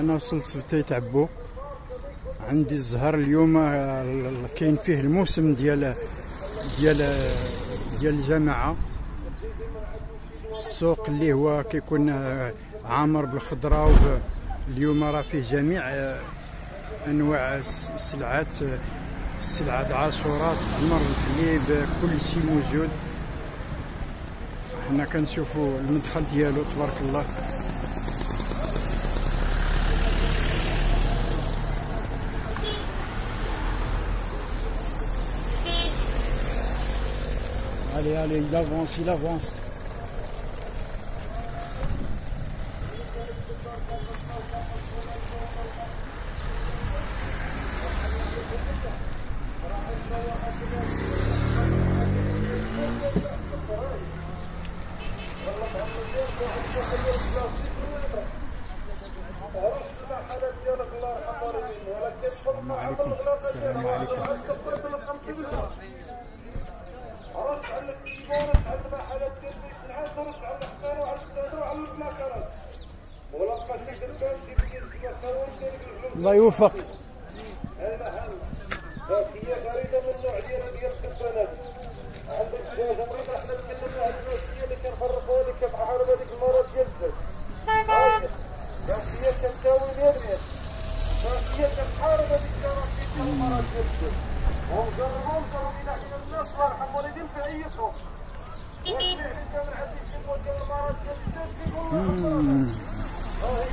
انا وصلت سبتي عبو. عندي الزهر اليوم كاين فيه الموسم ديال الجماعه. السوق اللي هو كيكون عامر بالخضره، اليوم راه فيه جميع انواع السلعات، العاشورات، التمر، الحليب، كل شيء موجود. حنا كنشوفوا المدخل ديالو تبارك الله. Allez, il avance. السلام عليكم. الله يوفق. هي فريده من النوع ديال الكبانات. عندك دجاجه مريضه، حنا نتكلموا على النوعيه اللي كنفرقوها لك كتحارب هذيك المرض ديال الدم. هي كتساوي مية. هي كتحارب هذيك المرض ديال الدم. ونجربوا الى حين الناس صراحه مريضين في اي خوف. واش اللي انت من عندك شي ديال المرض ديال الدم كيقول